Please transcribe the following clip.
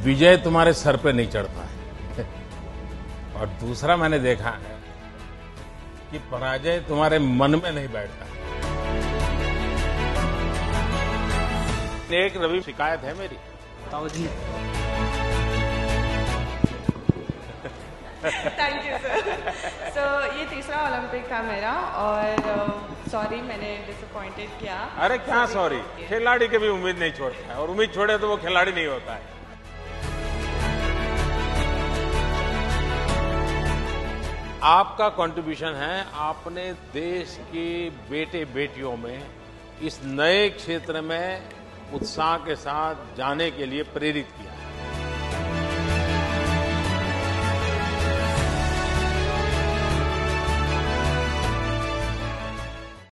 विजय तुम्हारे सर पे नहीं चढ़ता है और दूसरा मैंने देखा है कि पराजय तुम्हारे मन में नहीं बैठता है। एक रवि शिकायत है मेरी। ताऊ जी। Thank you sir. सो ये तीसरा ओलंपिक था मेरा और सॉरी मैंने डिसअपॉइंटेड किया। अरे क्या सॉरी, खिलाड़ी कभी उम्मीद नहीं छोड़ता है और उम्मीद छोड़े तो वो खिलाड़ी नहीं होता है। आपका कंट्रीब्यूशन है, आपने देश के बेटे बेटियों में इस नए क्षेत्र में उत्साह के साथ जाने के लिए प्रेरित किया।